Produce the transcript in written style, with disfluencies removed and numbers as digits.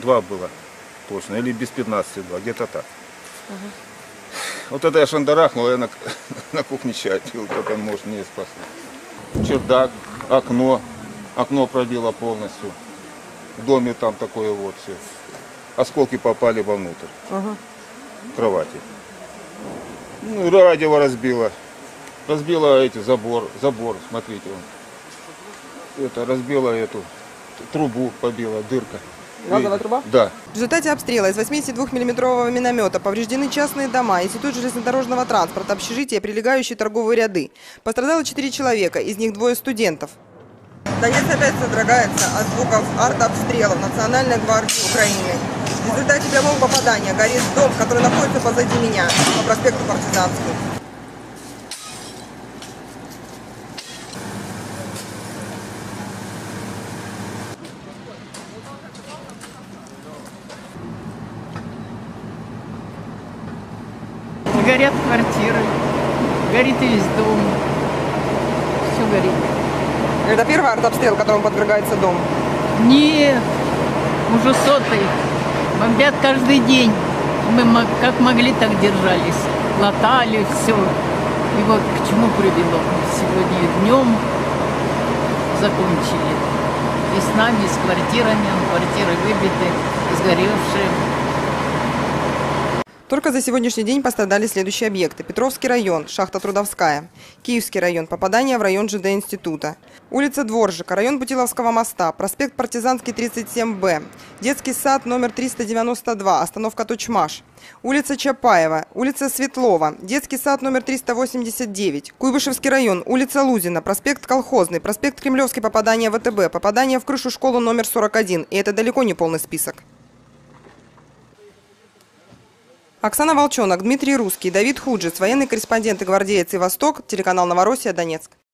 15,2 было точно, или без 15,2, где-то так. Вот это я шандарахнул, я на кухне чай пил, это может не спасло. Чердак, окно пробило полностью. В доме там такое вот все. Осколки попали вовнутрь кровати. Ну, радио разбило. Разбило забор, смотрите. Это разбило эту трубу, побила, дырка. Газовая труба? Да. В результате обстрела из 82-миллиметрового миномета повреждены частные дома, институт железнодорожного транспорта, общежития, прилегающие торговые ряды. Пострадало 4 человека, из них 2 студентов. Донецк опять содрогается от звуков артобстрелов Национальной гвардии Украины. В результате прямого попадания горит дом, который находится позади меня, по проспекту Партизанский. Горят квартиры, горит весь дом, все горит. Это первый артобстрел, которому подвергается дом? Нет, уже 100-й. Бомбят каждый день. Мы как могли, так держались. Латали все. И вот к чему привело. Сегодня днем закончили. И с нами, с квартирами, квартиры выбиты, сгоревшие. Только за сегодняшний день пострадали следующие объекты. Петровский район, шахта Трудовская. Киевский район, попадание в район ЖД института. Улица Дворжика, район Путиловского моста, проспект Партизанский, 37Б. Детский сад номер 392, остановка Тучмаш. Улица Чапаева, улица Светлова, детский сад номер 389. Куйбышевский район, улица Лузина, проспект Колхозный, проспект Кремлевский, попадание в ВТБ, попадание в крышу школы номер 41. И это далеко не полный список. Оксана Волчонок, Дмитрий Русский, Давид Худжис, военный корреспондент и гвардеец и Восток, телеканал «Новороссия», Донецк.